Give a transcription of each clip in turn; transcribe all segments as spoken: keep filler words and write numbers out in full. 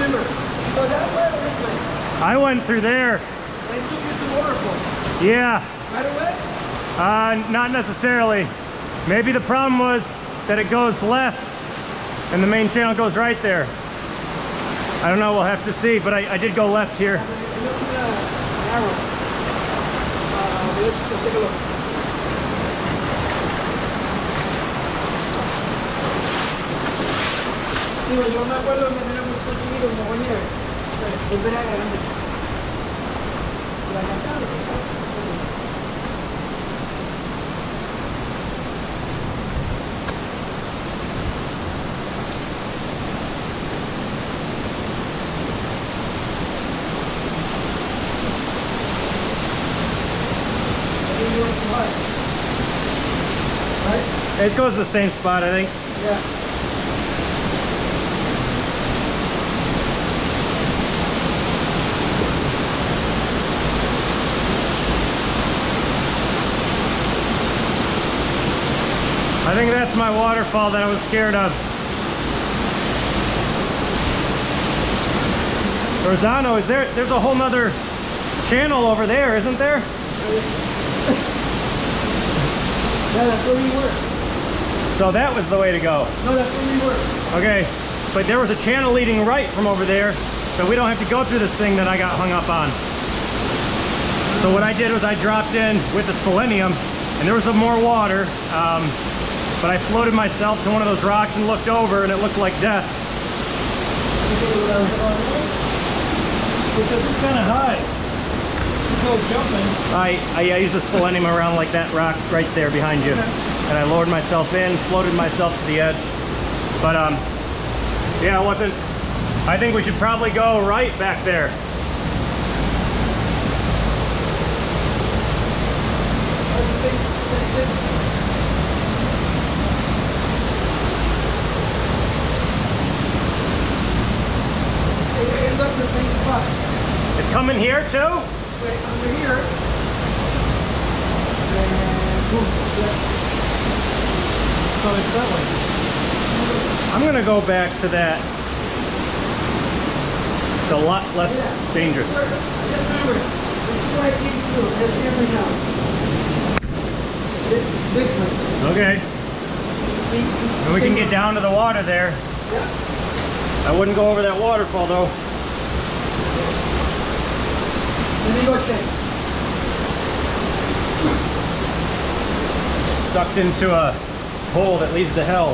remember. You go that way or this way? I went through there. They took you to the waterfall. Yeah. Right away? Uh, not necessarily. Maybe the problem was that it goes left and the main channel goes right there. I don't know, we'll have to see, but I, I did go left here. Look at the arrow. Uh, let's, let's take a look. Digo, yo me acuerdo que tenemos conseguido un mogollón. Siempre era grande. La cantaba. Right? It goes to the same spot, I think. Yeah. I think that's my waterfall that I was scared of. Rosano, is there, there's a whole nother channel over there, isn't there? Yeah, that's where we were. So that was the way to go. No, that's where we were. Okay, but there was a channel leading right from over there, so we don't have to go through this thing that I got hung up on. So what I did was I dropped in with the selenium, and there was some more water, um, but I floated myself to one of those rocks and looked over, and it looked like death. Because it's kind of high. No jumping. I, I, I used the selenium around like that rock right there behind you. Okay. And I lowered myself in, floated myself to the edge. But um, yeah, it wasn't, I think we should probably go right back there. It ends up in the same spot. It's coming here too? Wait, under here. And boom, yeah. So it's that way. I'm gonna go back to that. It's a lot less yeah. dangerous. Just remember, this is what I keep doing. That's the every now. This, this way. Okay. And we can get down to the water there. Yeah. I wouldn't go over that waterfall though. Let me go check. Sucked into a hole that leads to hell.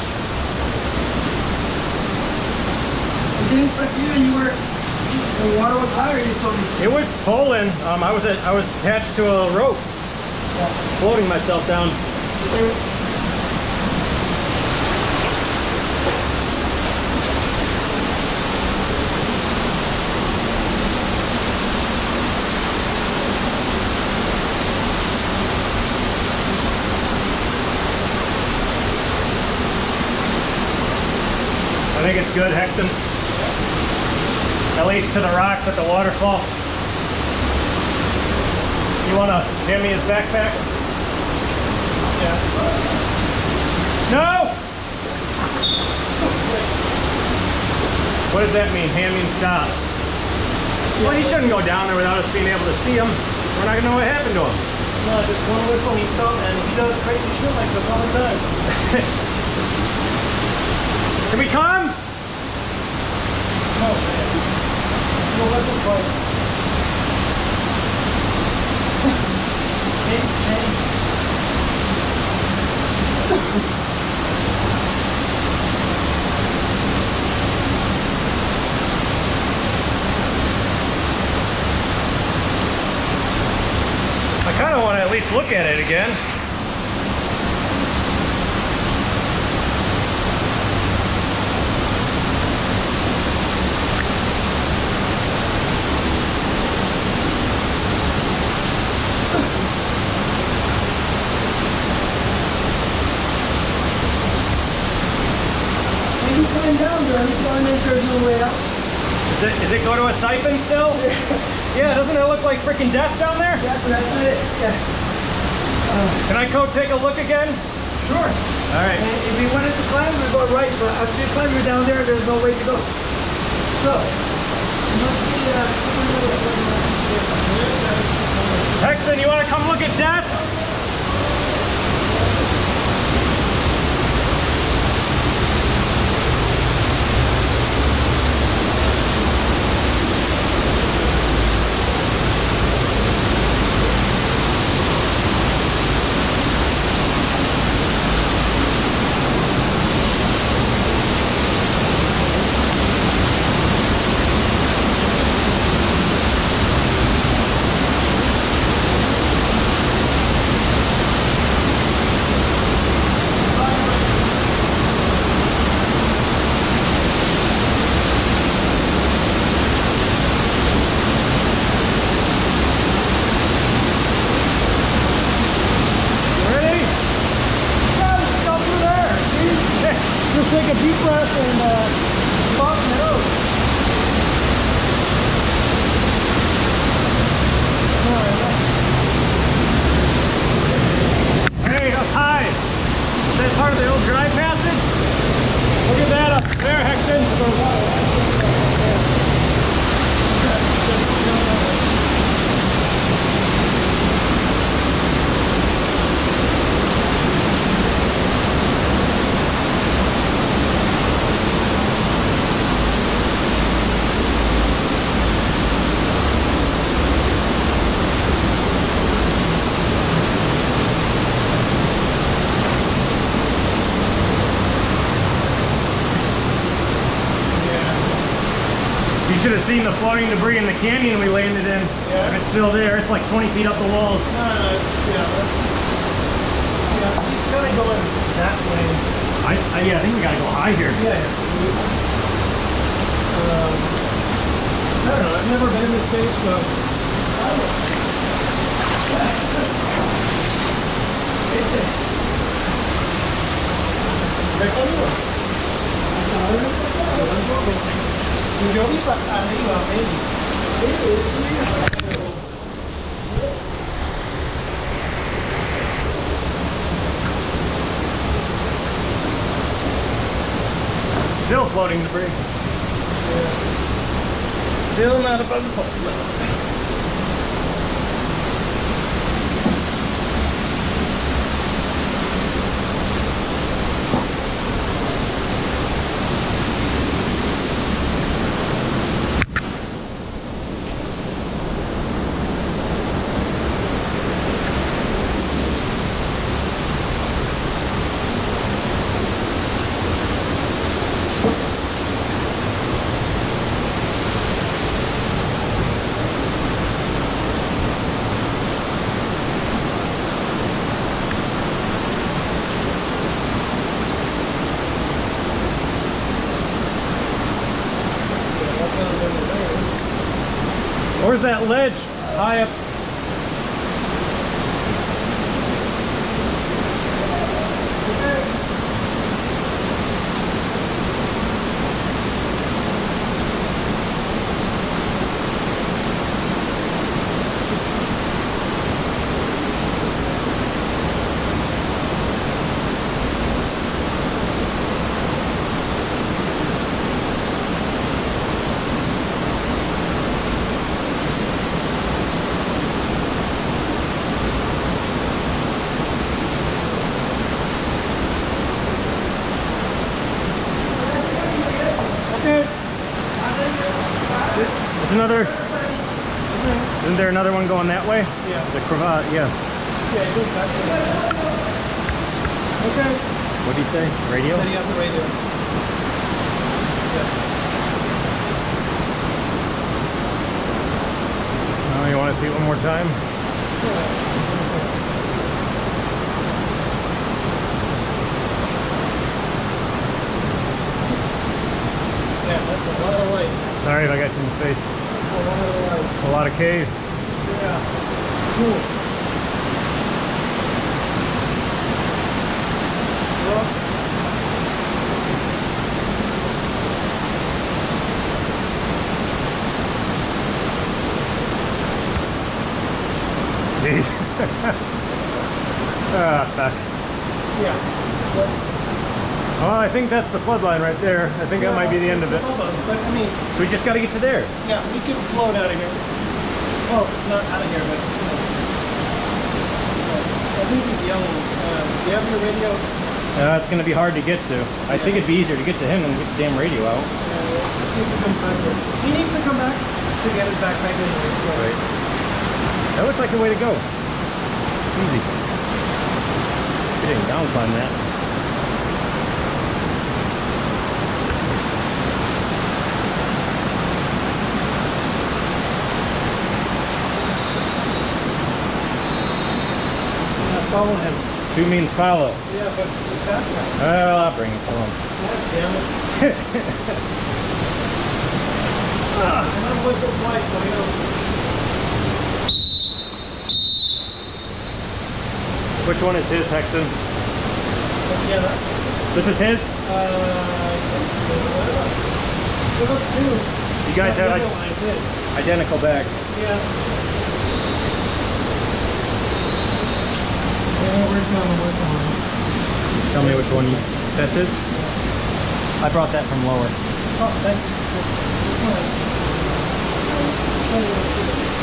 It didn't suck you and you were, the water was higher, you told me. It was pulling. Um, I was at, I was attached to a rope, Yeah. floating myself down. I think it's good, Hexen. At least to the rocks at the waterfall. You want to hand me his backpack? Yeah. No! What does that mean? Hand me stop. Well, he shouldn't go down there without us being able to see him. We're not going to know what happened to him. No, just one whistle, he stopped, and he does crazy shit like this all the time. Can we come? No, no whistle twice. Big change. I kind of want to at least look at it again. Maybe climb down there, he's going to make sure there's no way out. Does it, does it go to a siphon still? Yeah, doesn't it look like freaking death down there? Yeah, so that's not it. Yeah. Uh, Can I go take a look again? sure. All right. And if you wanted to climb, we go right, but after you climb, you're down there, there's no way to go. So, you must be, uh, Hexen, you want to come look at death? just take a deep breath and uh, bottom it out. Hey, up high. Is that part of the old dry passage? Look at that up there, Hexen. You should have seen the floating debris in the canyon we landed in. Yeah. If it's still there, it's like twenty feet up the walls. No, no, yeah, that's, yeah, he's kind of going that way. I, I, yeah, I think we gotta go high here. Yeah, yeah. Um, I don't know, I've never been in this stage, so. I don't know. Yo vi para arriba, Still floating debris. Yeah. Still not above the pulse level. Where's that ledge high up? There's another. Isn't there another one going that way? Yeah. The cravat, yeah. Yeah, it goes back there. Okay. What did he say? Radio? Then he has the radio. Yeah. Oh, you want to see it one more time? Yeah. Yeah, that's a lot of light. Sorry if I got you in the face. A lot of light. A lot of cave. Yeah. Cool. Well, Jeez. Ah, fuck. yeah. That's Oh, I think that's the flood line right there. I think that might be the end of it. But I mean, So we just got to get to there. yeah, we could float out of here. Well, not out of here, but you know. I think he's yelling. Uh, do you have your radio? Uh, it's going to be hard to get to. I think it'd be easier to get to him than to get the damn radio out. Yeah, let's see if he comes back here. He needs to come back to get his backpack anyway. So. Right. That looks like the way to go. Easy. You didn't down climb that. Follow him. Two means follow. Yeah, but his backpack. Well, I'll bring it to him. God damn it. ah, and I'm with the flight, so you know. Which one is his, Hexen? Yeah, that. This is his? Uh, I think so. It looks new. You guys No, have the like other one is his. identical bags. Yeah. Yeah, we're coming, we're coming. Tell me which one you... That's his? I brought that from lower. Oh, thank you.